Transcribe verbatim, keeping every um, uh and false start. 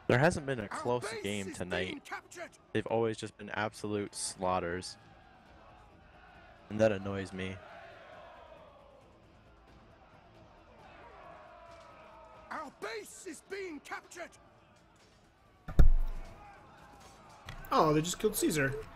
There hasn't been a Our close base game is being tonight. captured. They've always just been absolute slaughters. And that annoys me. Our base is being captured. Oh, they just killed Caesar.